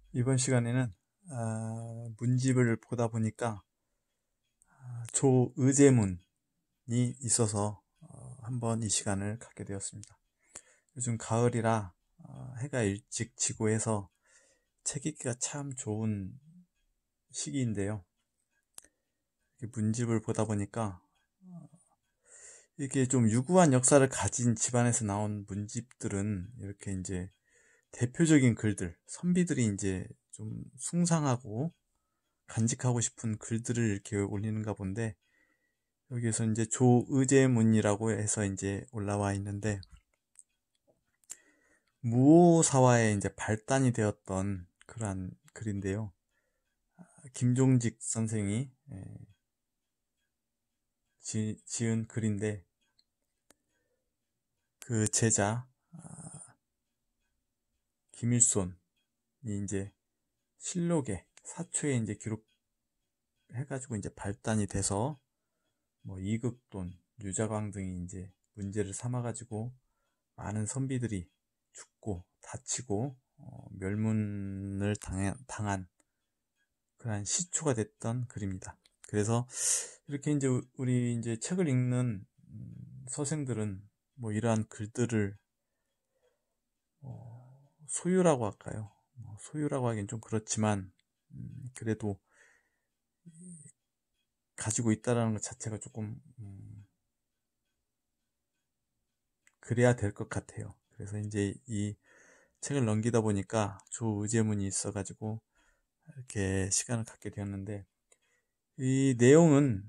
이번 시간에는 문집을 보다 보니까 조의제문이 있어서 한번 이 시간을 갖게 되었습니다. 요즘 가을이라 해가 일찍 지고 해서 책 읽기가 참 좋은 시기인데요. 문집을 보다 보니까 이게 좀 유구한 역사를 가진 집안에서 나온 문집들은 이렇게 이제 대표적인 글들, 선비들이 이제 좀 숭상하고 간직하고 싶은 글들을 이렇게 올리는가 본데, 여기에서 이제 조의제문이라고 해서 이제 올라와 있는데, 무오사화의 이제 발단이 되었던 그러한 글인데요. 김종직 선생이 지은 글인데, 그 제자 김일손이 이제 실록에 사초에 이제 기록해가지고 이제 발단이 돼서 뭐 이극돈, 유자광 등이 이제 문제를 삼아가지고 많은 선비들이 죽고 다치고 멸문을 당한 그러한 시초가 됐던 글입니다. 그래서 이렇게 이제 우리 이제 책을 읽는 서생들은 뭐 이러한 글들을 소유라고 할까요? 소유라고 하기엔 좀 그렇지만 그래도 가지고 있다라는 것 자체가 조금 그래야 될 것 같아요. 그래서 이제 이 책을 넘기다 보니까 조의제문이 있어가지고 이렇게 시간을 갖게 되었는데, 이 내용은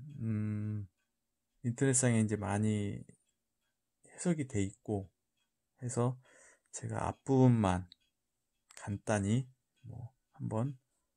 인터넷상에 이제 많이 해석이 돼 있고 해서 제가 앞부분만 간단히 한번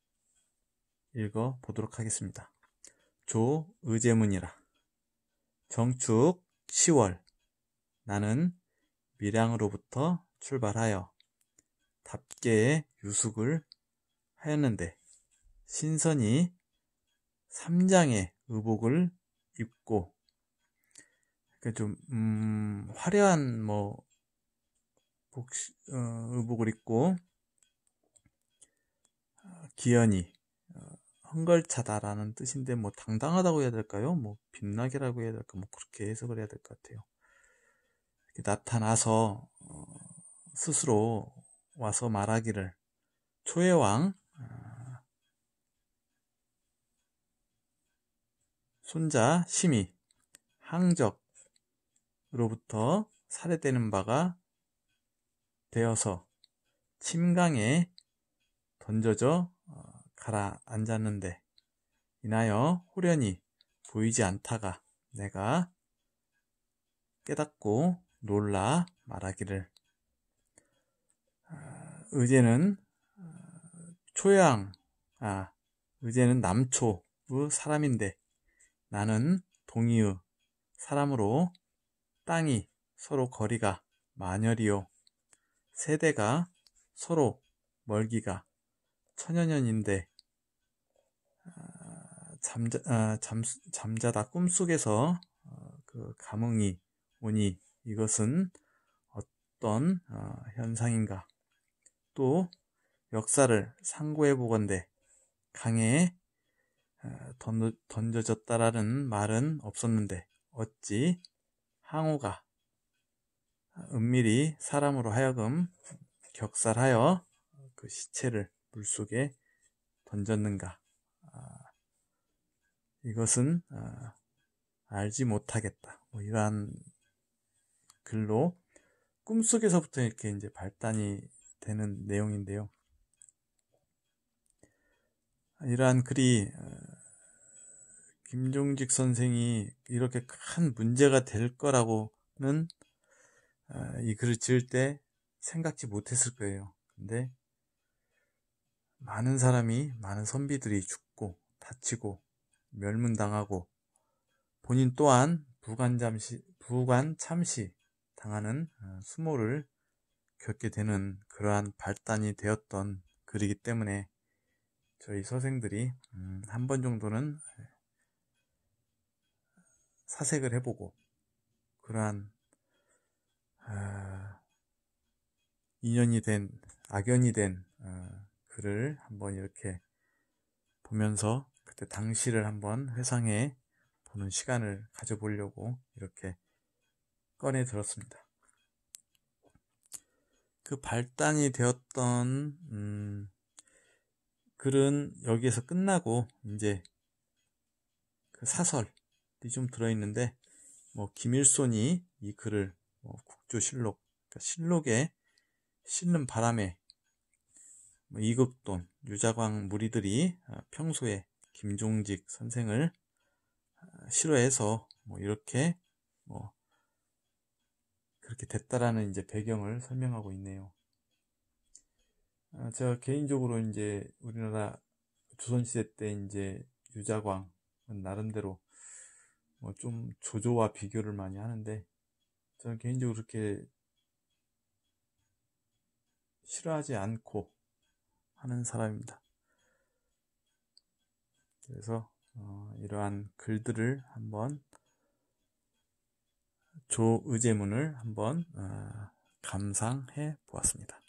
읽어 보도록 하겠습니다. 조의제문이라. 정축 10월, 나는 밀양으로부터 출발하여 답계의 유숙을 하였는데, 신선이 삼장의 의복을 입고, 그러니까 좀 화려한 의복을 입고 기연이 헝걸차다라는 뜻인데, 당당하다고 해야 될까요? 빛나게라고 해야 될까? 그렇게 해석을 해야 될 것 같아요. 이렇게 나타나서 스스로 와서 말하기를, 초예왕 손자 심이 항적으로부터 살해되는 바가 되어서 침강에 던져져 가라앉았는데, 이나여 호련히 보이지 않다가 내가 깨닫고 놀라 말하기를, 의제는 의제는 남초의 사람인데 나는 동이의 사람으로 땅이 서로 거리가 만열이요 세대가 서로 멀기가 천여년인데, 잠자다 꿈속에서 그 감흥이 오니 이것은 어떤 현상인가. 또 역사를 상고해 보건대 강에 던져졌다라는 말은 없었는데, 어찌 항우가 은밀히 사람으로 하여금 격살하여 그 시체를 물속에 던졌는가. 이것은 알지 못하겠다. 이러한 글로 꿈속에서부터 이렇게 이제 발단이 되는 내용인데요. 이러한 글이 김종직 선생이 이렇게 큰 문제가 될 거라고는 이 글을 지을 때 생각지 못했을 거예요. 근데 많은 선비들이 죽고 다치고 멸문당하고 본인 또한 부관 참시 당하는 수모를 겪게 되는 그러한 발단이 되었던 글이기 때문에 저희 서생들이 한 번 정도는 사색을 해보고 그러한 악연이 된 글을 한번 이렇게 보면서 그때 당시를 한번 회상해 보는 시간을 가져보려고 이렇게 꺼내 들었습니다. 그 발단이 되었던 글은 여기에서 끝나고 이제 그 사설이 좀 들어있는데 뭐 김일손이 이 글을 국조실록, 그러니까 실록에 싣는 바람에 이극돈, 유자광 무리들이 평소에 김종직 선생을 싫어해서 이렇게 그렇게 됐다라는 이제 배경을 설명하고 있네요. 제가 개인적으로 이제 우리나라 조선시대 때 이제 유자광은 나름대로 좀 조조와 비교를 많이 하는데 저는 개인적으로 그렇게 싫어하지 않고 하는 사람입니다. 그래서 이러한 글들을 한번 조의제문을 한번 감상해 보았습니다.